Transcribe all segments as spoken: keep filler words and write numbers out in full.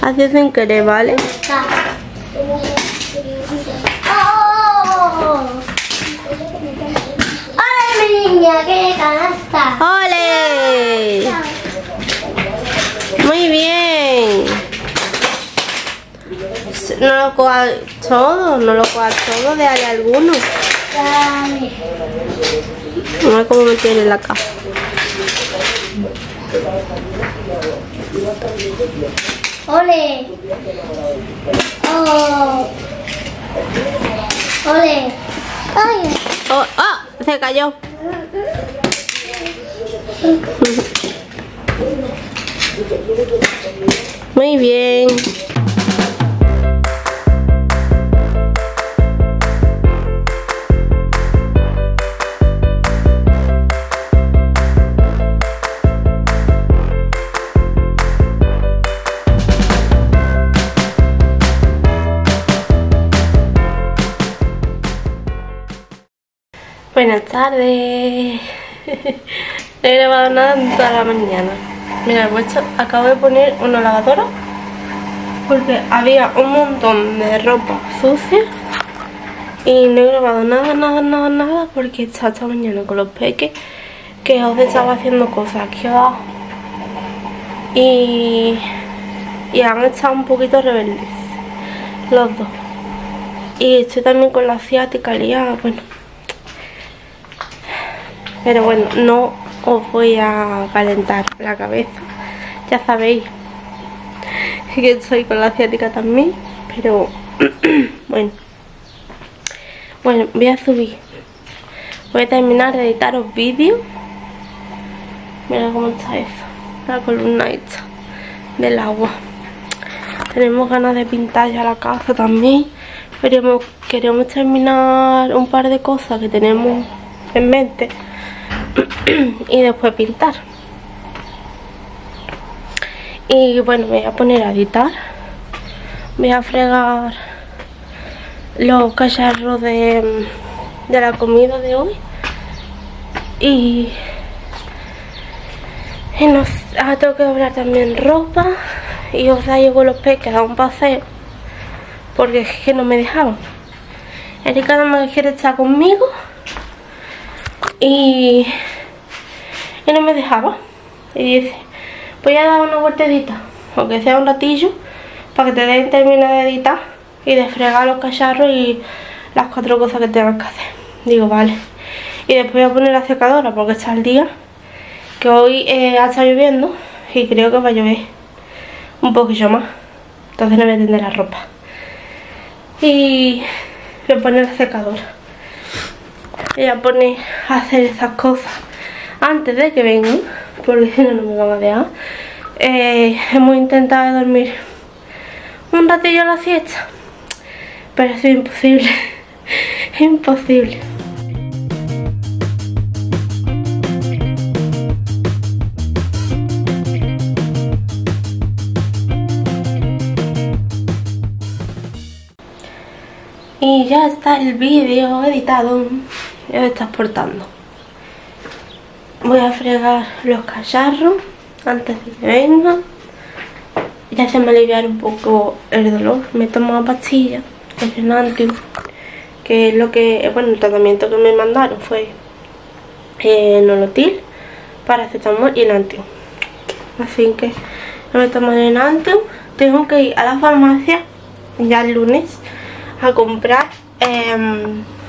Ha sido sin querer, ¿vale? ¡Oh! ¡Hola, mi niña! ¡Qué canasta! ¡Ole! Muy bien. No lo cojas todo, no lo cojas todo, déjale alguno. Dale. No sé cómo me tiene la cara. ¡Ole! ¡Oh! ¡Ole! ¡Ay! Oh, oh, se cayó. Muy bien. Buenas tardes. No he grabado nada en toda la mañana. Mira, he puesto, acabo de poner una lavadora porque había un montón de ropa sucia y no he grabado nada, nada, nada, nada porque está esta mañana con los peques que os estaba haciendo cosas aquí abajo y, y han estado un poquito rebeldes los dos. Y estoy también con la asiática liada, bueno. Pero bueno, no os voy a calentar la cabeza. Ya sabéis que estoy con la asiática también. Pero bueno. Bueno, voy a subir. Voy a terminar de editar los vídeos. Mira cómo está eso. La columna esta del agua. Tenemos ganas de pintar ya la casa también. Queremos, queremos terminar un par de cosas que tenemos en mente y después pintar. Y bueno, me voy a poner a editar. Voy a fregar los cacharros de, de la comida de hoy. Y, y no sé, ah, tengo que doblar también ropa. Y o sea, llevo los peques a un paseo porque es que no me dejaban. Erika no me quiere estar conmigo y, y no me dejaba. Y dice, voy a dar una vueltecita, aunque sea un ratillo, para que te den terminar de editar y de fregar los cacharros y las cuatro cosas que tengas que hacer. Digo, vale. Y después voy a poner la secadora porque está el día que hoy eh, ha estado lloviendo y creo que va a llover un poquillo más. Entonces no voy a tender la ropa. Y voy a poner la secadora. Voy a poner a hacer esas cosas antes de que vengan, porque si no, no me van a dejar. Eh, hemos intentado dormir un ratillo a la siesta, pero es imposible. Imposible. Y ya está el vídeo editado. Ya me está exportando. Voy a fregar los cacharros antes de que vengan. Ya se me aliviar un poco el dolor. Me he tomado pastillas, el Enantium, que es lo que, bueno, el tratamiento que me mandaron fue eh, Nolotil, paracetamol y Enantium. Así que me tomo el Enantium. Tengo que ir a la farmacia ya el lunes a comprar eh,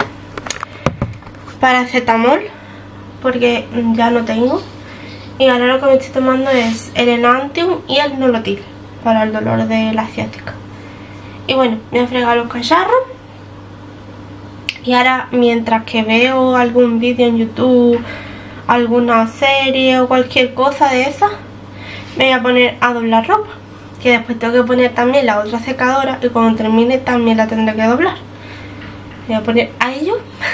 paracetamol porque ya no tengo. Y ahora lo que me estoy tomando es el Enantium y el Nolotil para el dolor de la ciática. Y bueno, me he fregado los cacharros. Y ahora, mientras que veo algún vídeo en YouTube, alguna serie o cualquier cosa de esa, me voy a poner a doblar ropa, que después tengo que poner también la otra secadora y cuando termine también la tendré que doblar. Me voy a poner a ello.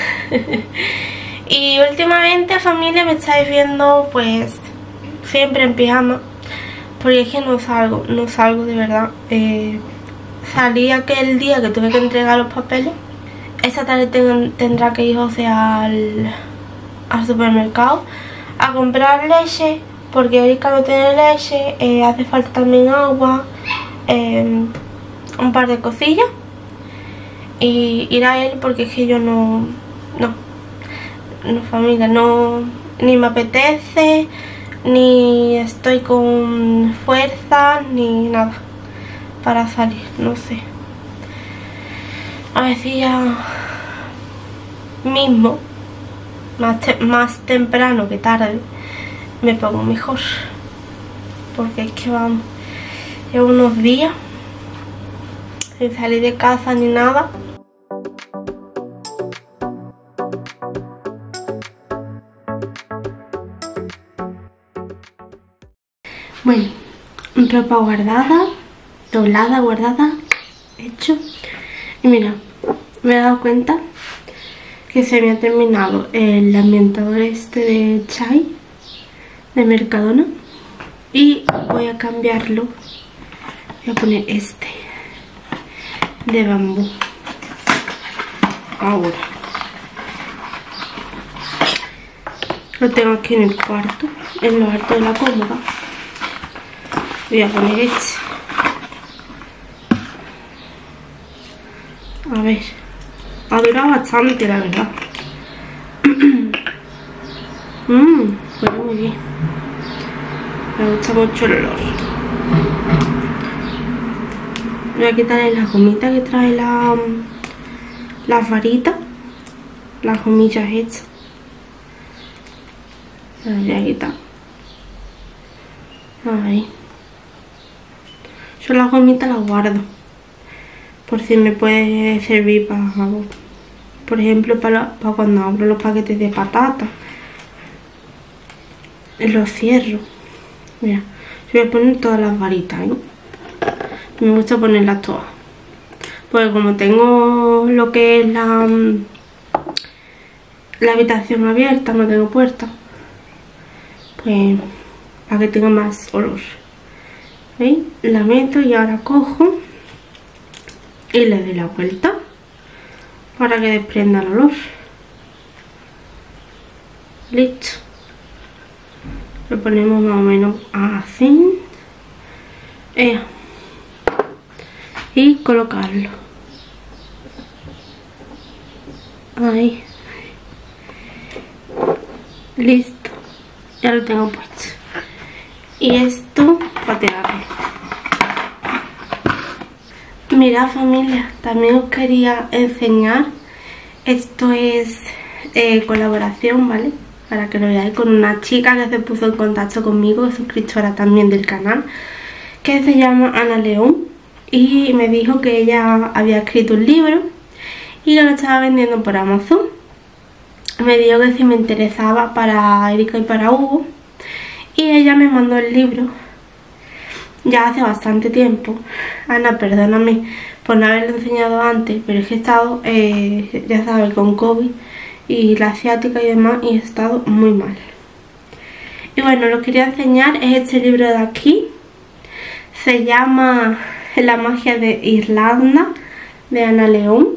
Y últimamente, familia, me estáis viendo pues siempre en pijama, porque es que no salgo, no salgo de verdad. eh, Salí aquel día que tuve que entregar los papeles. Esta tarde ten, tendrá que ir, o sea, al, al supermercado a comprar leche, porque Erika no tiene leche. eh, hace falta también agua eh, un par de cosillas y ir a él, porque es que yo no, no, no familia, no, ni me apetece, ni estoy con fuerza, ni nada para salir, no sé. A ver si ya mismo, más, te más temprano que tarde, me pongo mejor, porque es que vamos, llevo unos días sin salir de casa ni nada. Bueno, ropa guardada, doblada, guardada, hecho. Y mira, me he dado cuenta que se me ha terminado el ambientador este de chai de Mercadona y voy a cambiarlo. Voy a poner este de bambú ahora. Lo tengo aquí en el cuarto, en lo alto de la cómoda. Voy a poner este. A ver, ha durado bastante, la verdad. Mmm, huele muy bien. Me gusta mucho el olor. Voy a quitarle la gomita que trae la las varitas, las gomillas estas. Las voy a quitar. Ahí. Yo las gomitas las guardo por si me puede servir para algo. Por ejemplo, para, para cuando abro los paquetes de patatas. Los cierro. Mira, yo voy a poner todas las varitas, ¿eh? Me gusta ponerlas todas. Porque como tengo lo que es la, la habitación abierta, no tengo puerta, pues para que tenga más olor. ¿Veis? La meto y ahora cojo y le doy la vuelta para que desprenda el olor. Listo. Lo ponemos más o menos así. Eh. Y colocarlo. Ahí. Listo. Ya lo tengo puesto. Y esto para tirarlo. Mirad, familia, también os quería enseñar. Esto es eh, colaboración, ¿vale? Para que lo veáis, con una chica que se puso en contacto conmigo, suscriptora también del canal, que se llama Ana León, y me dijo que ella había escrito un libro y que lo estaba vendiendo por Amazon. Me dijo que si me interesaba para Erika y para Hugo, y ella me mandó el libro ya hace bastante tiempo. Ana, perdóname por no haberlo enseñado antes, pero es que he estado, eh, ya sabes, con COVID y la ciática y demás, y he estado muy mal. Y bueno, lo que quería enseñar es este libro de aquí. Se llama La magia de Irlanda, de Ana León.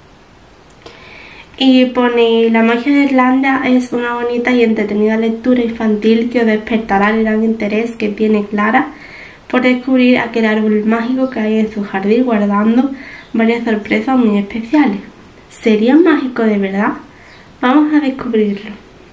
Y pone: la magia de Irlanda es una bonita y entretenida lectura infantil que os despertará el gran interés que tiene Clara por descubrir aquel árbol mágico que hay en su jardín, guardando varias sorpresas muy especiales. ¿Sería mágico de verdad? Vamos a descubrirlo.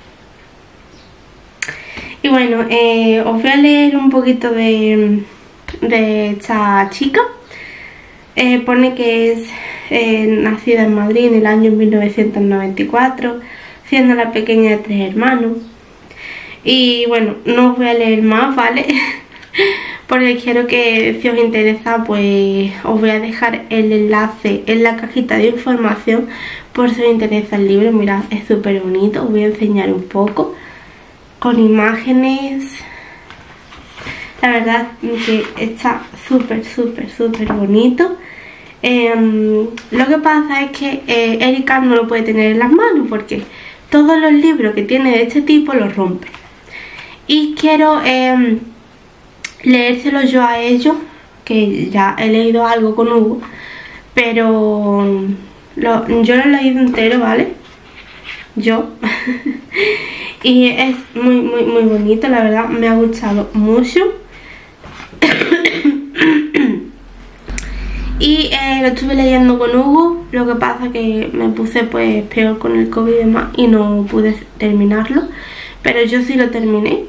Y bueno, eh, os voy a leer un poquito de, de esta chica. Eh, pone que es eh, nacida en Madrid en el año mil novecientos noventa y cuatro, siendo la pequeña de tres hermanos. Y bueno, no os voy a leer más, ¿vale? Porque quiero que, si os interesa, pues os voy a dejar el enlace en la cajita de información por si os interesa el libro. Mirad, es súper bonito. Os voy a enseñar un poco con imágenes. La verdad que está súper, súper, súper bonito. Eh, lo que pasa es que eh, Erika no lo puede tener en las manos porque todos los libros que tiene de este tipo los rompe. Y quiero eh, leérselo yo a ellos, que ya he leído algo con Hugo, pero lo, yo lo he leído entero, ¿vale? Yo. Y es muy, muy, muy bonito, la verdad, me ha gustado mucho. lo estuve leyendo con Hugo, lo que pasa que me puse pues peor con el COVID y demás y no pude terminarlo, pero yo sí lo terminé.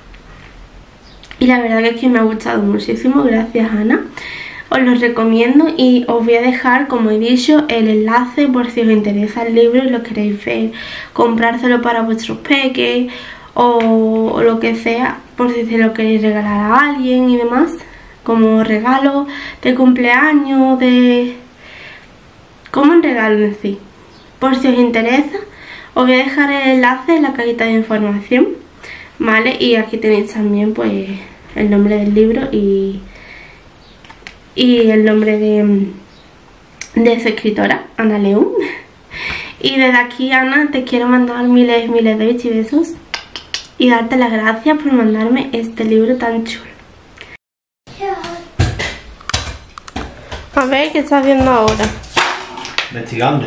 Y la verdad que es que me ha gustado muchísimo, gracias Ana. Os lo recomiendo y os voy a dejar, como he dicho, el enlace por si os interesa el libro y lo queréis ver, comprárselo para vuestros peques o, o lo que sea, por si se lo queréis regalar a alguien y demás, como regalo de cumpleaños, de... como un regalo en sí. Por si os interesa, os voy a dejar el enlace en la cajita de información, ¿vale? Y aquí tenéis también pues el nombre del libro y... y el nombre de, de su escritora, Ana León. Y desde aquí, Ana, te quiero mandar miles, miles de besos y darte las gracias por mandarme este libro tan chulo. A ver, ¿qué estás viendo ahora? Investigando.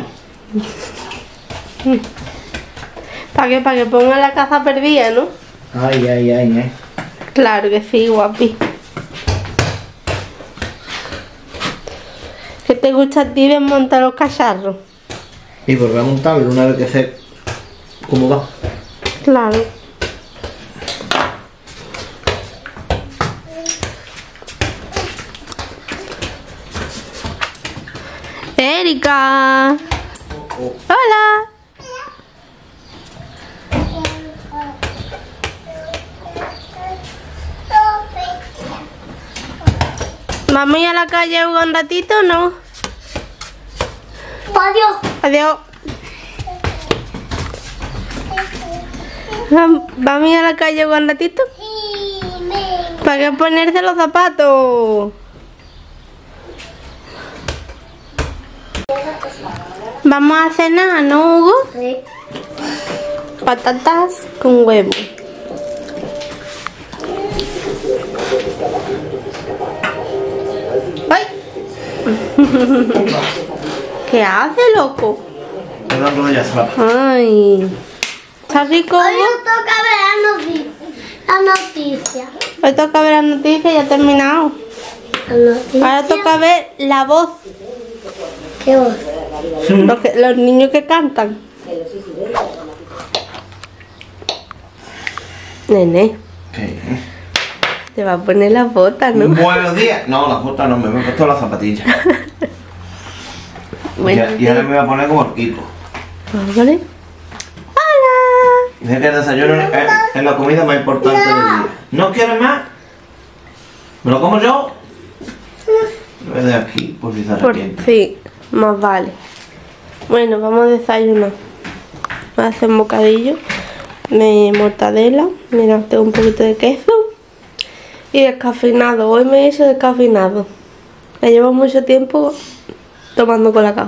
¿Para qué? Para que ponga la caza perdida, ¿no? Ay, ay, ay, ay. Claro que sí, guapi. ¿Qué te gusta a ti desmontar los cacharros? Y volver a montarlo una vez que sé cómo va. Claro. Erika. Hola. ¿Vamos a ir a la calle un ratito o no? Adiós. Adiós. ¿Vamos a ir a la calle un ratito? Sí, me... ¿Para qué ponerse los zapatos? Vamos a cenar, ¿no, Hugo? Sí. Patatas con huevo. ¡Ay! ¿Qué hace, loco? Me dan todo ya, se va. Ay. ¿Está rico, Hoy Hugo? nos toca ver la noticia. La noticia. Hoy toca ver las noticias, ya he terminado. La noticia. Ahora toca ver la voz. ¿Qué voz? Los, que- los niños que cantan. Nene, ¿Qué? te va a poner las botas, ¿no? Buenos días. No, las botas no, me he puesto las zapatillas. Buenos y, y ahora días. me voy a poner como el Kiko. ¿Vale? Hola. Dice que el desayuno es, es la comida más importante del día. ¿No quieres más? ¿Me lo como yo? Lo voy a dejar aquí, por si se Por, arrepiente. sí, más vale. Bueno, vamos a desayunar. Voy a hacer un bocadillo de mortadela. Mira, tengo un poquito de queso. Y descafeinado. Hoy me he hecho descafeinado. Me llevo mucho tiempo tomando colacao.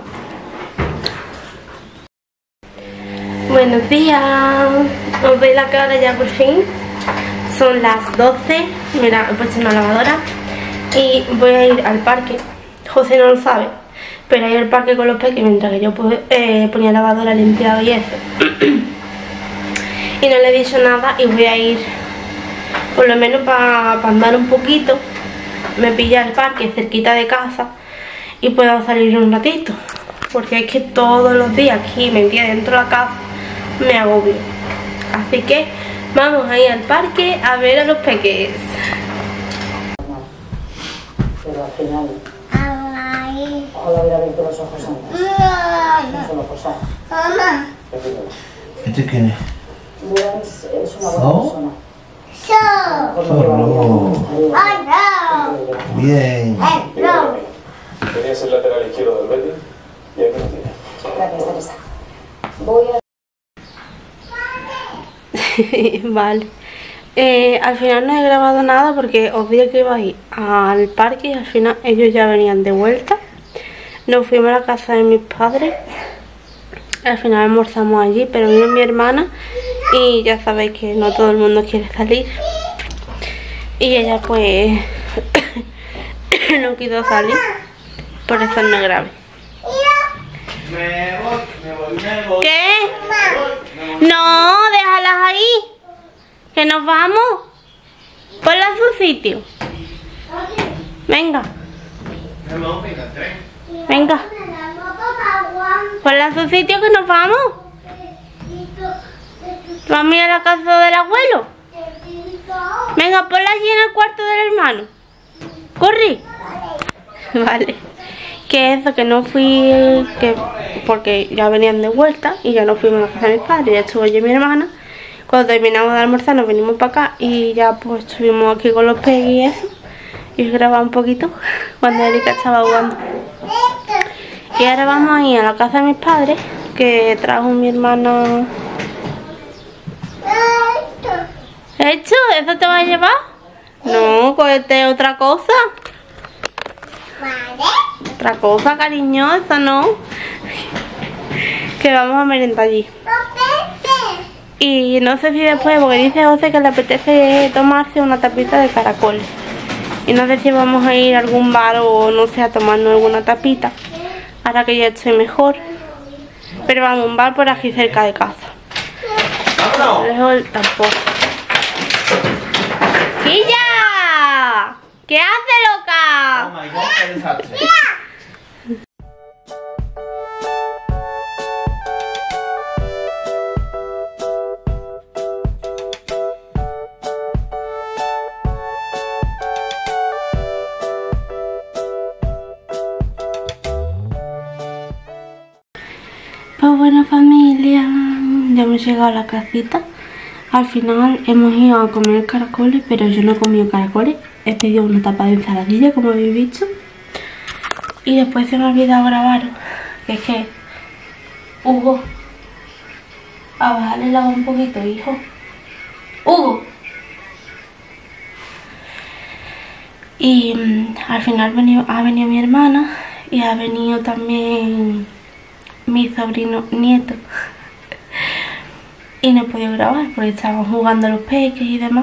Buenos días. Os veis la cara ya por fin. Son las doce. Mira, he puesto una lavadora. Y voy a ir al parque. José no lo sabe, pero a ir al parque con los peques mientras que yo pues, eh, ponía la lavadora limpiada y eso. Y no le he dicho nada y voy a ir por lo menos para pa andar un poquito. Me pilla el parque cerquita de casa y puedo salir un ratito, porque es que todos los días aquí metida dentro de la casa me agobio. Así que vamos a ir al parque a ver a los peques. Pero al final, Ay. ojalá hubiera abierto los ojos antes. No solo posar. Mamá. ¿Este quién es? Mira, es, es una buena ¿No? persona. Yo. Solo. Ay, no. Bien. Ay, no. Tenías el lateral izquierdo del Betis y aquí no tienes. Gracias, Teresa. Voy a... Vale. Eh, al final no he grabado nada porque os dije que iba a ir al parque y al final ellos ya venían de vuelta. Nos fuimos a la casa de mis padres. Al final almorzamos allí, pero vino mi hermana y ya sabéis que no todo el mundo quiere salir. Y ella pues no quiso salir, por eso no grabé. Me voy, me voy, me voy. ¿Qué? No, déjalas ahí. Que nos vamos. Ponla en su sitio. Venga. Me voy, venga, tren. Venga. Ponla en su sitio que nos vamos. Vamos a ir a la casa del abuelo. Venga, ponla allí en el cuarto del hermano. Corre. Vale. Que eso, que no fui, que porque ya venían de vuelta y ya no fuimos a la casa de mis padres, ya estuvo allí mi hermana. Cuando terminamos de almorzar nos venimos para acá y ya pues estuvimos aquí con los Peggy y eso. Y os grababa un poquito cuando Erika estaba jugando. Y ahora vamos a ir a la casa de mis padres, que trajo mi hermana. ¿Hecho? ¿Eso te va a llevar? No, cógete otra cosa. Otra cosa, cariño, eso no. Que vamos a merendar allí. Y no sé si después, porque dice José que le apetece tomarse una tapita de caracoles. Y no sé si vamos a ir a algún bar o no sé, a tomarnos alguna tapita. Ahora que ya estoy mejor. Pero vamos a un bar por aquí cerca de casa. ¡Vámonos! Lejos tampoco. ¡Quilla! ¿Qué hace, loca? Oh my god, qué desastre. Pues bueno, familia, ya hemos llegado a la casita. Al final hemos ido a comer caracoles, pero yo no he comido caracoles. He pedido una tapa de ensaladilla, como habéis visto. Y después se me ha olvidado grabaros, que es que Hugo, a bajarle el agua un poquito, hijo. Hugo. Y mm, al final venido, ha venido mi hermana y ha venido también mi sobrino nieto. Y no he podido grabar porque estaban jugando los peques y demás.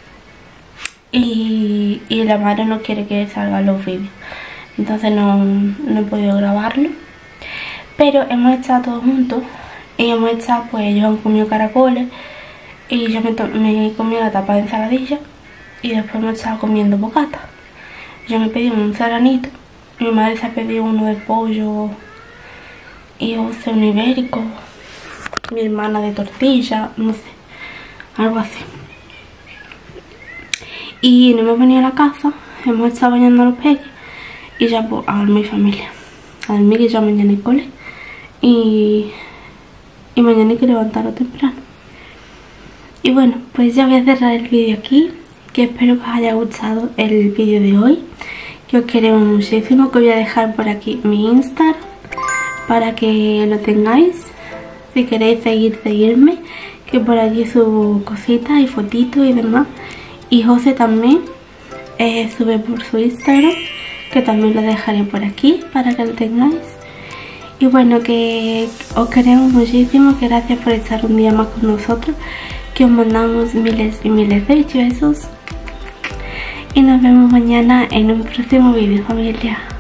Y, y la madre no quiere que salgan los vídeos. Entonces no, no he podido grabarlo. Pero hemos estado todos juntos. Y hemos estado, pues ellos han comido caracoles. Y yo me, me he comido la tapa de ensaladilla. Y después hemos estado comiendo bocata. Yo me he pedido un serranito. Mi madre se ha pedido uno de pollo. Y José un ibérico. Mi hermana de tortilla, no sé, algo así. Y nos hemos venido a la casa, hemos estado bañando a los peques y ya pues a dormir, familia. A dormir, que ya mañana hay cole. Y, y mañana hay que levantarlo temprano. Y bueno, pues ya voy a cerrar el vídeo aquí. Que espero que os haya gustado el vídeo de hoy. Que os queremos muchísimo. Que voy a dejar por aquí mi Instagram para que lo tengáis. Si queréis seguir, seguirme, que por allí subo cositas y fotitos y demás. Y José también eh, sube por su Instagram, que también lo dejaré por aquí para que lo tengáis. Y bueno, que os queremos muchísimo, que gracias por estar un día más con nosotros, que os mandamos miles y miles de besos. Y nos vemos mañana en un próximo vídeo, familia.